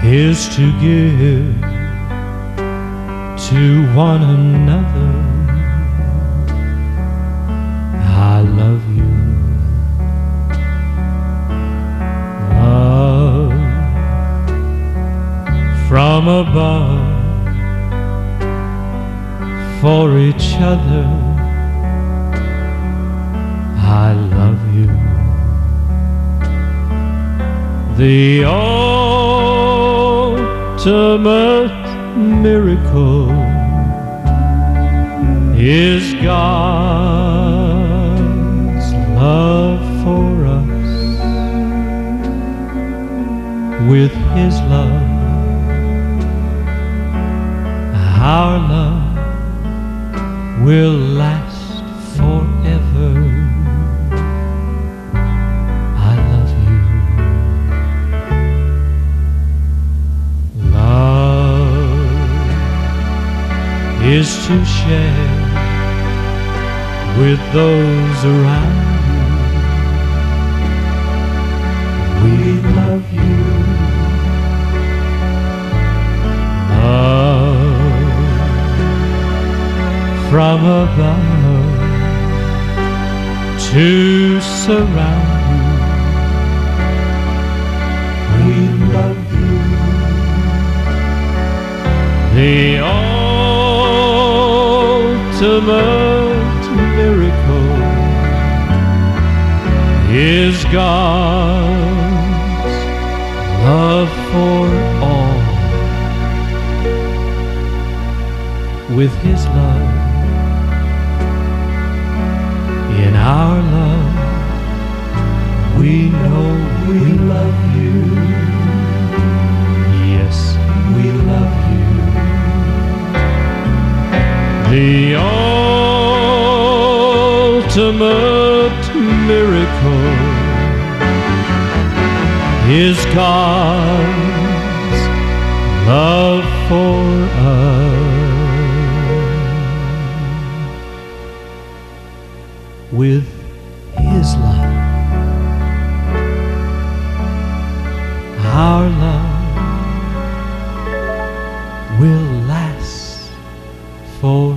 is to give to one another. I love you. Love from above for each other. I love you. The ultimate miracle is God's love for us. With His love, our love will last forever. I love you. Love is to share with those around you. We love you. Love from above to surround you. We love you. The ultimate miracle is God's love for all. With His love in our love, we know we love you. Yes, we love you. The ultimate miracle is God's love for us. With His love, our love will last forever.